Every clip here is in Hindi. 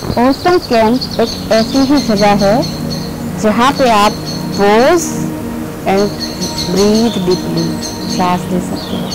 ओसन कैंप एक ऐसी ही जगह है जहाँ पे आप पोज एंड ब्रीथ डीपली सांस ले सकते हैं।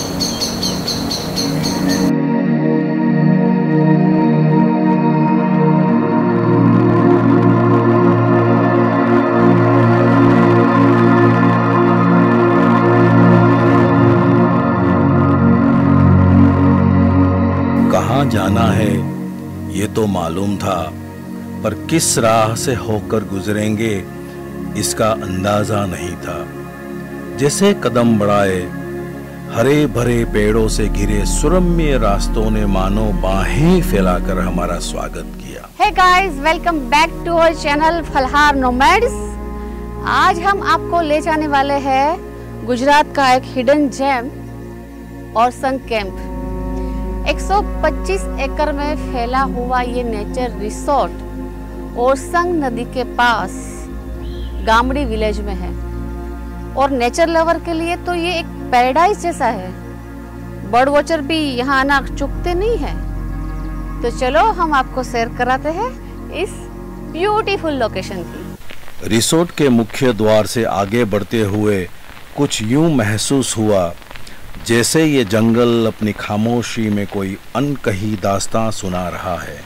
कहाँ जाना है ये तो मालूम था, पर किस राह से होकर गुजरेंगे इसका अंदाजा नहीं था। जैसे कदम बढ़ाए हरे भरे पेड़ों से घिरे सुरम्य रास्तों ने मानो बाहें फैलाकर हमारा स्वागत किया। Hey guys, welcome back to our channel Falahar Nomads. आज हम आपको ले जाने वाले हैं गुजरात का एक हिडन जेम ओसन कैंप। 125 एकड़ में फैला हुआ ये नेचर रिसोर्ट ओरसंग नदी के पास गामड़ी विलेज में है और नेचर लवर के लिए तो ये एक पैराडाइज जैसा है। बर्ड वॉचर भी यहाँ आना चूकते नहीं है। तो चलो हम आपको सैर कराते हैं इस ब्यूटीफुल लोकेशन की। रिसोर्ट के मुख्य द्वार से आगे बढ़ते हुए कुछ यूं महसूस हुआ जैसे ये जंगल अपनी खामोशी में कोई अनकही दास्तां सुना रहा है।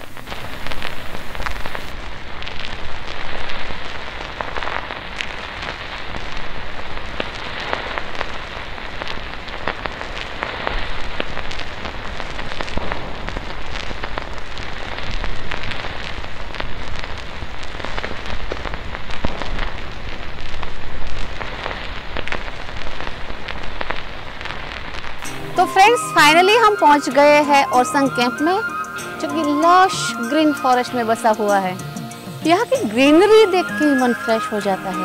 तो फ्रेंड्स, फाइनली हम पहुंच गए हैं ओरसंग कैंप में, जो कि लश ग्रीन फॉरेस्ट में बसा हुआ है। यहाँ की ग्रीनरी देख के ही मन फ्रेश हो जाता है।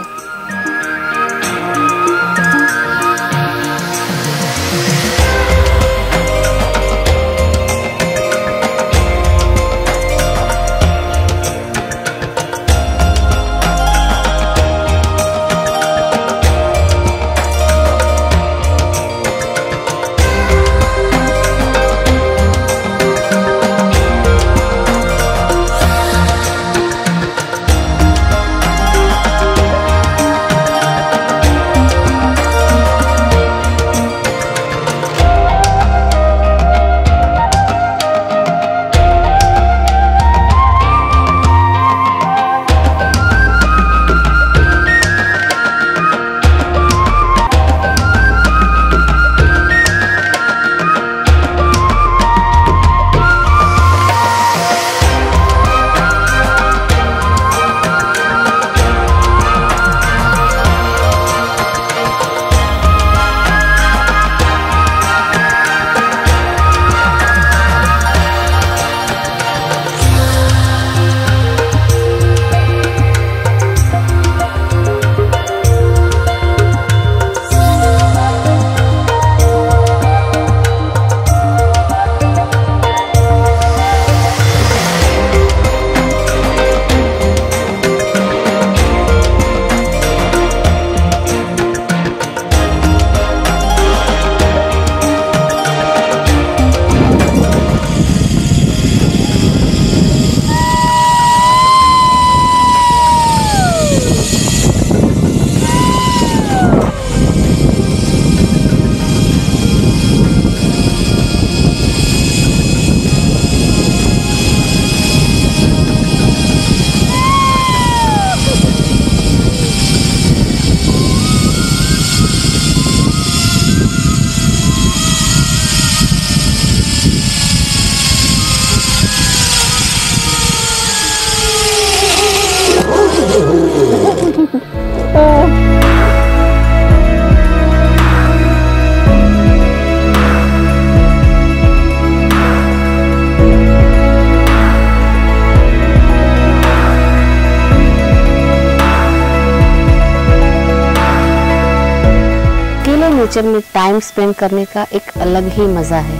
नेचर में टाइम स्पेंड करने का एक अलग ही मज़ा है।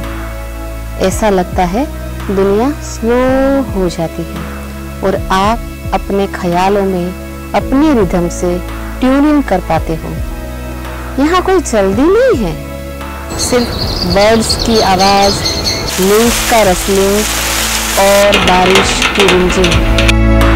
ऐसा लगता है दुनिया स्लो हो जाती है और आप अपने ख्यालों में अपने रिदम से ट्यून इन कर पाते हो। यहाँ कोई जल्दी नहीं है, सिर्फ बर्ड्स की आवाज़, लीव्स का रसलिंग और बारिश की रिमझिम।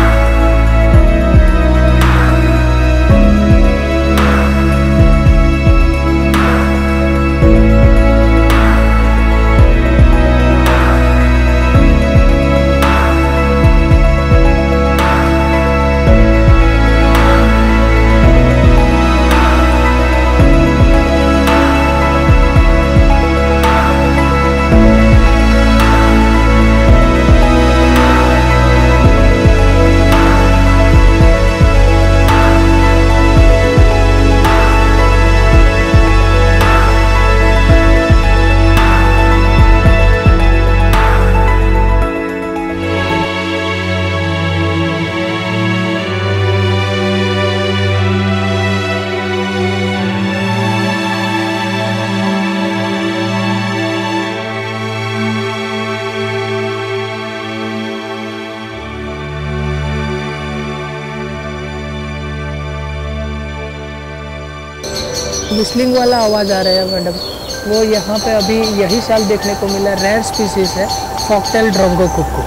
विस्लिंग वाला आवाज़ आ रहा है मैडम, वो यहाँ पे अभी यही साल देखने को मिला। रेयर स्पीसीज है फॉक्सटेल ड्रोंगो कुक्कू।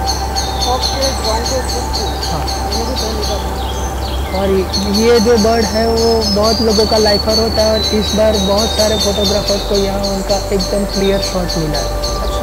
हाँ, और ये जो बर्ड है वो बहुत लोगों का लाइफर होता है, और इस बार बहुत सारे फोटोग्राफर्स को यहाँ उनका एकदम क्लियर शॉट मिला है।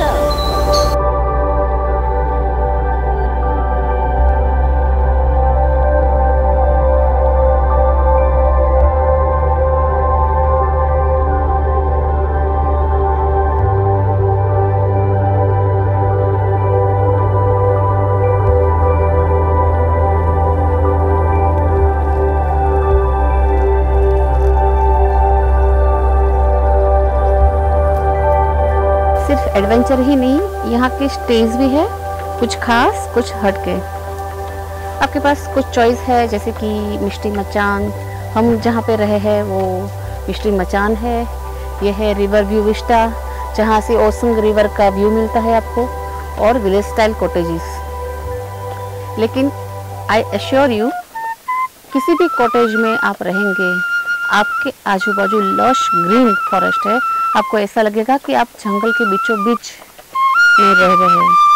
सिर्फ एडवेंचर ही नहीं, यहाँ के स्टेज भी है, कुछ खास कुछ हटके। आपके पास कुछ चॉइस है, जैसे कि मिष्टी मचान। हम जहाँ पे रहे हैं वो मिष्टी मचान है। यह है रिवर व्यू विस्टा, जहाँ से ओसंग रिवर का व्यू मिलता है आपको, और विलेज स्टाइल कॉटेजेस। लेकिन आई एश्योर यू, किसी भी कॉटेज में आप रहेंगे, आपके आजू बाजू लश ग्रीन फॉरेस्ट है, आपको ऐसा लगेगा कि आप जंगल के बीचों बीच में रह रहे हैं।